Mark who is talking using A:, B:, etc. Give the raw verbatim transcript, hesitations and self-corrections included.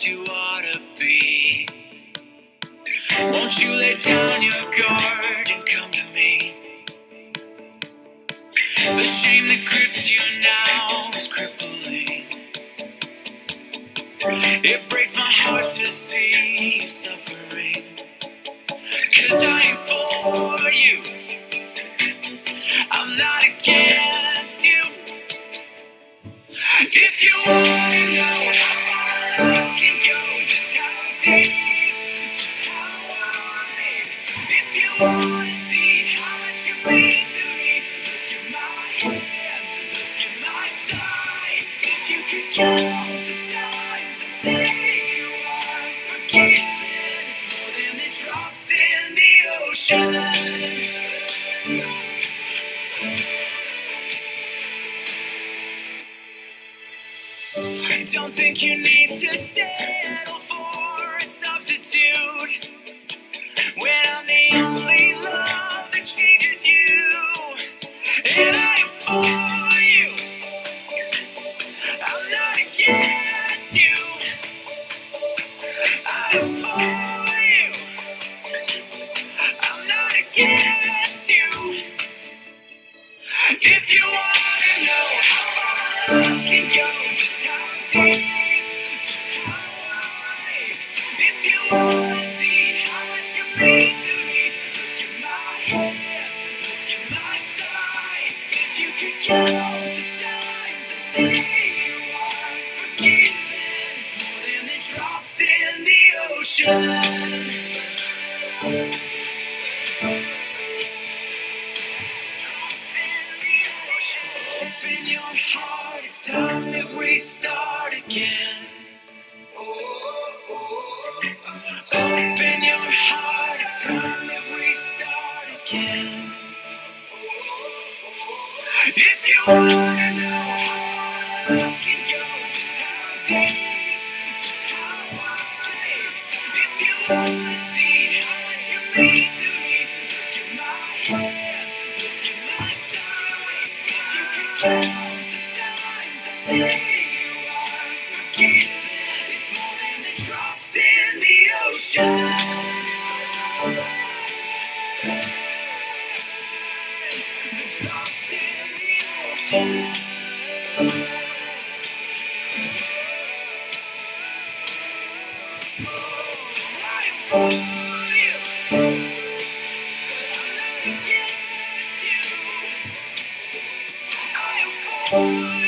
A: you ought to be. Won't you lay down your guard and come to me? The shame that grips you now is crippling. It breaks my heart to see you suffering. Cause I ain't for you, I'm not against you. If you wanna know how far love can go, just how deep, just how wide. If you wanna see how much you mean to me, look at my hands, look at my side. If you could count the times I say you are forgiven, it's more than the drops in the ocean. Don't think you need to settle for a substitute when I'm the only love that changes you. And I am for you, I'm not against you. I am for you, I'm not against you. If you wanna know how far love can go, just how deep, just how wide. If you wanna see how much you mean to me, look at my hands, look at my side. If you could count the times I say you are forgiven, it's more than the drops in the ocean. Open your heart, it's time that we start again. Open your heart, it's time that we start again. If you wanna know how far love can go, just how deep, just how wide. If you wanna see how much you mean to me, look at my hands, look at my side. If you could count the times I say you are forgiven, it's more than the drops in the ocean. The drops in the ocean. I am for you, I'm not against you. I am for you.